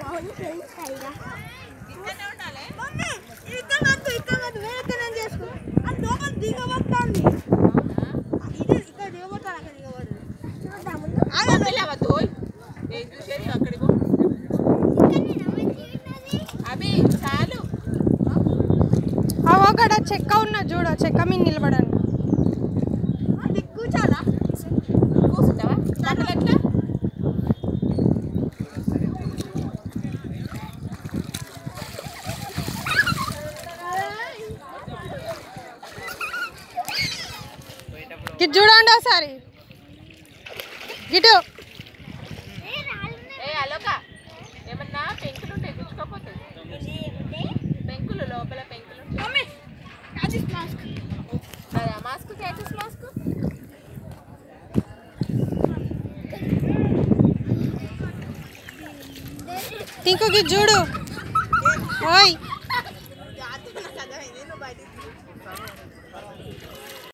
అక్కడ చెక్క ఉన్నా చూడ చెక్క మీద నిలబడండి కూర్చోాలా కూర్చుంటావా ఎట్లా గిట్ చూడండి ఒకసారి గిటు ఏమన్నా పెంకులు ఉంటాయి గుచ్చుకోపోతుంది పెంకులు లోపల పెంకులు మాస్క్ క్యాచెస్ మాస్క్ ఇంకొక చూడు ఓయ్